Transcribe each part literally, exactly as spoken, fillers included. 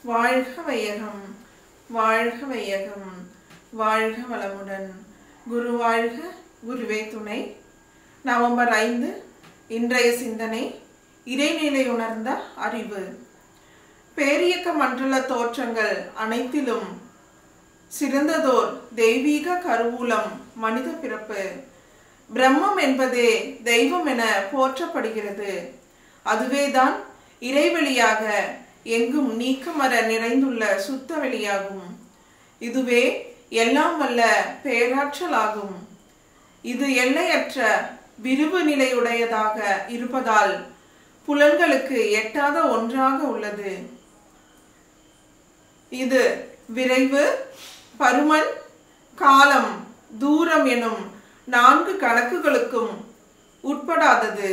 வாழ்க வையகம், வாழ்க வையகம், வாழ்க வளமுடன். குரு வாழ்க, குருவே துணை. நவம்பர் ஐந்து. இன்றைய சிந்தனை இறைநிலை உணர்ந்த அறிவு. பேரியக்க மண்டல தோற்றங்கள் அனைத்திலும் சிறந்ததோர் தெய்வீக கருவூலம் மனித பிறப்பு. பிரம்மம் என்பதே தெய்வம் என போற்றப்படுகிறது. அதுவேதான் இறைவெளியாக எங்கும் நீக்கமர நிறைந்துள்ள சுத்த வெளியாகும். இதுவே எல்லாம் வல்ல பேராற்றலாகும். இது எல்லையற்ற விரிவு நிலையுடையதாக இருப்பதால் புலன்களுக்கு எட்டாத ஒன்றாக உள்ளது. இது விரைவு, பருமன், காலம், தூரம் எனும் நான்கு கணக்குகளுக்கும் உட்படாதது.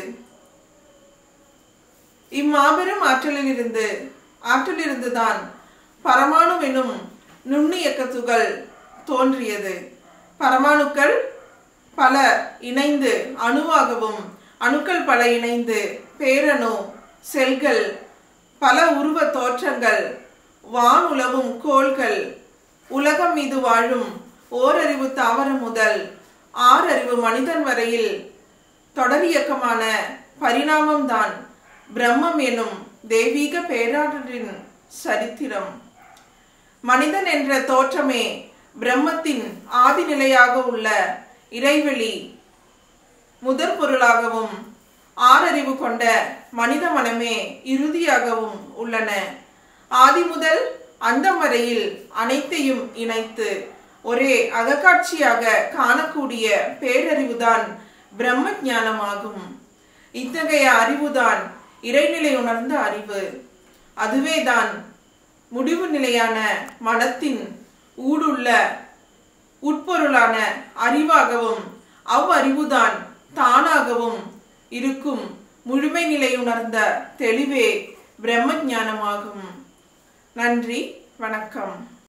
இம்மாபெரும் ஆற்றலிலிருந்து ஆற்றலிருந்துதான் பரமாணு எனும் நுண்ணியக்க துகள் தோன்றியது. பரமாணுக்கள் பல இணைந்து அணுவாகவும், அணுக்கள் பல இணைந்து பேரணு, செல்கள், பல உருவ தோற்றங்கள், வானுலவும் கோள்கள், உலகம் மீது வாழும் ஓரறிவு தாவரம் முதல் ஆறறிவு மனிதன் வரையில் தொடரியக்கமான பரிணாமம்தான் பிரம்மம் எனும் தெய்வீக பேராற்றலின் சரித்திரம். மனிதன் என்ற தோற்றமே பிரம்மத்தின் ஆதிநிலையாக உள்ள இறைவெளி முதற் பொருளாகவும், ஆறறிவு கொண்ட மனித மனமே இறுதியாகவும் உள்ளன. ஆதி முதல் அந்தம் வரையில் அனைத்தையும் இணைத்து ஒரே அகக்காட்சியாக காணக்கூடிய பேரறிவுதான் பிரம்ம ஞானமாகும். இத்தகைய அறிவுதான் இறைநிலை உணர்ந்த அறிவு. அதுவேதான் முடிவு நிலையான மனத்தின் ஊடுள்ள உட்பொருளான அறிவாகவும், அவ்வறிவுதான் தானாகவும் இருக்கும் முழுமை நிலை உணர்ந்த தெளிவே பிரம்ம ஞானமாகும். நன்றி, வணக்கம்.